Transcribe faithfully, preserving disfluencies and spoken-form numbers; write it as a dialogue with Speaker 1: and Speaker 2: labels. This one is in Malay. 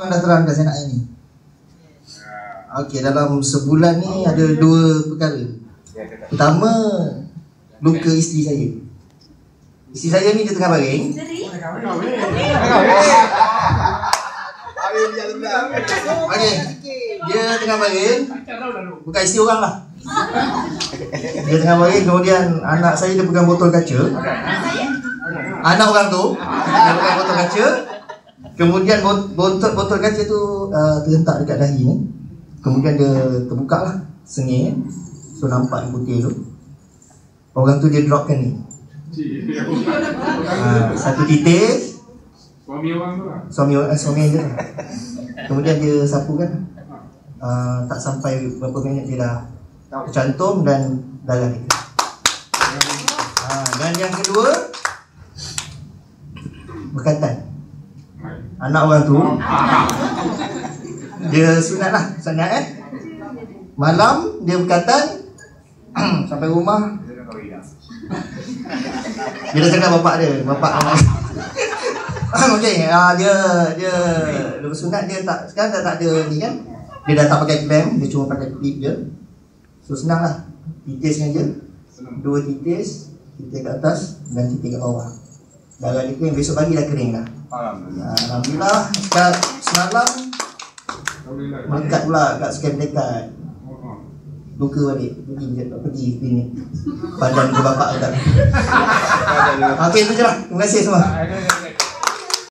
Speaker 1: Dah terang dah saya nak ini. Okey, dalam sebulan ni ada dua perkara. Pertama, luka isteri saya. Isteri saya ni dia tengah baring. Okey, dia tengah baring. Bukan isteri orang lah. Dia tengah baring, kemudian anak saya dia pegang botol kaca. Anak orang tu dia pegang botol kaca. Kemudian botol botol kaca tu uh, terhentak dekat dahi ni. Kemudian dia terbuka lah sengih. So nampak putih tu. Orang tu dia dropkan ni. uh, Satu titik.
Speaker 2: Suami orang tu lah.
Speaker 1: Suami eh, suami dia. Kemudian dia sapu kan. uh, Tak sampai berapa minit dia dah tercantum dan darah dia. uh, Dan yang kedua, berkatan. Anak orang tu dia sunat lah, sunat eh. Malam dia berkatan. Sampai rumah dia dah cakap bapak dia, bapak anak. Okey, uh, dia dia dia bersunat, dia tak sekarang dah tak ada ni kan. Dia dah tak pakai clamp, dia cuma pakai clip je. So senang lah, titisnya je. Dua titis, titis kat atas dan titis kat bawah. Darah dia kering, besok pagi dah kering dah. Alhamdulillah. Alhamdulillah. Sekarang semalam melekat pula kat scan dekat. Luka balik, pergi pergi klinik. Badan ke bapak kat. Okey, itu je lah. Terima kasih semua.